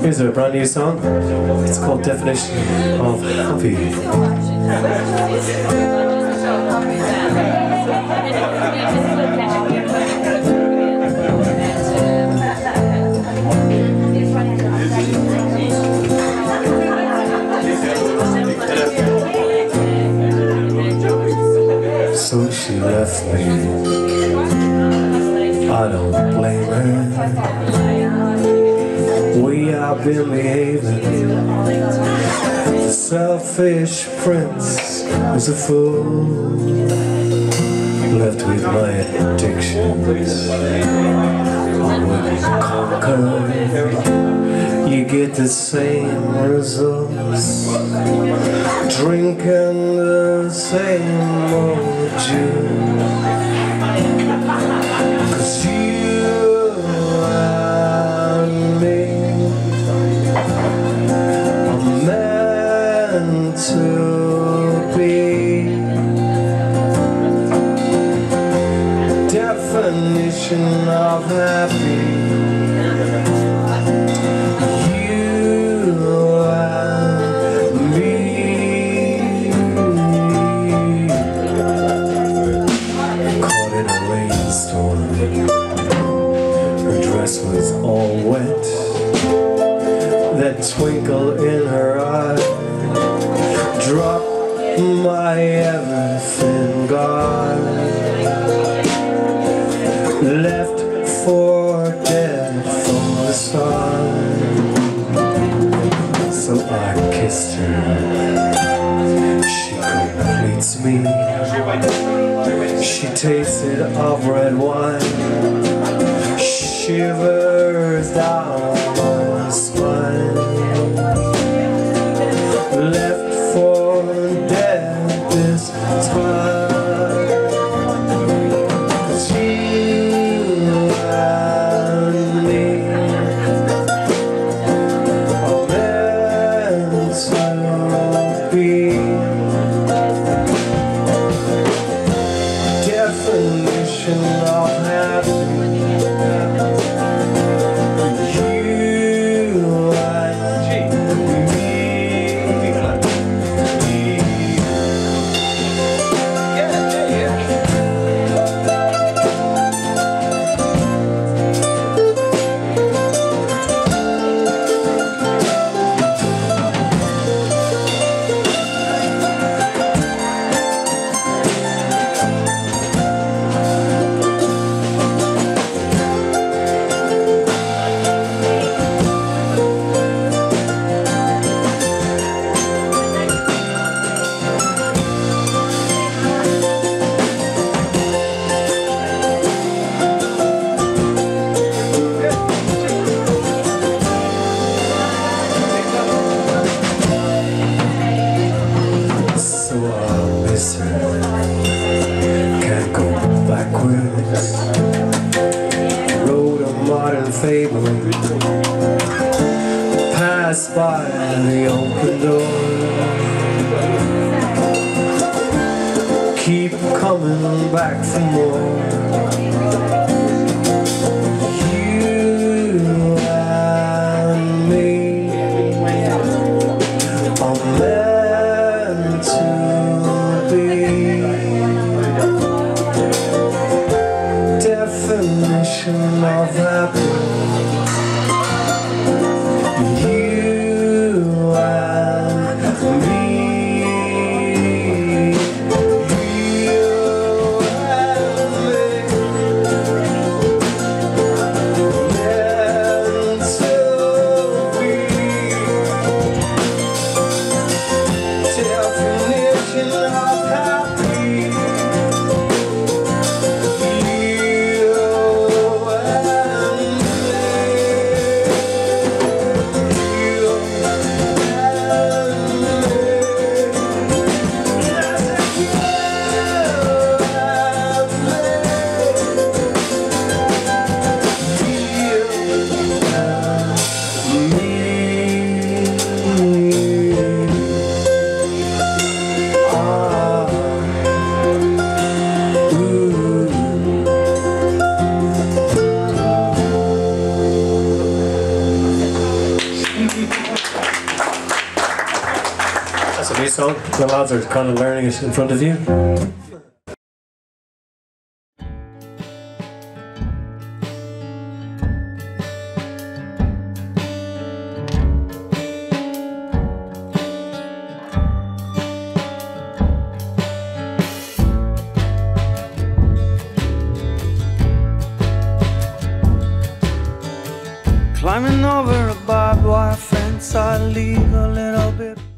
Here's a brand new song. It's called Definition of Happy. So she left me. I don't blame her. We have been behaving. The selfish prince was a fool, left with my addictions. When you conquer, you get the same results, drinking the same old juice. 'Cause you and me are meant to be. Definition of happy. Her dress was all wet, that twinkle in her eye dropped my everything gone, left for dead from the sun. So I kissed her, she completes me. She tasted of red wine, shivers down my spine, left for dead this time. 'Cause you and me are meant to be. Definition of happy. You and me. Okay, so the lads are kind of learning it in front of you. Climbing over a barbed wire fence, I leave a little bit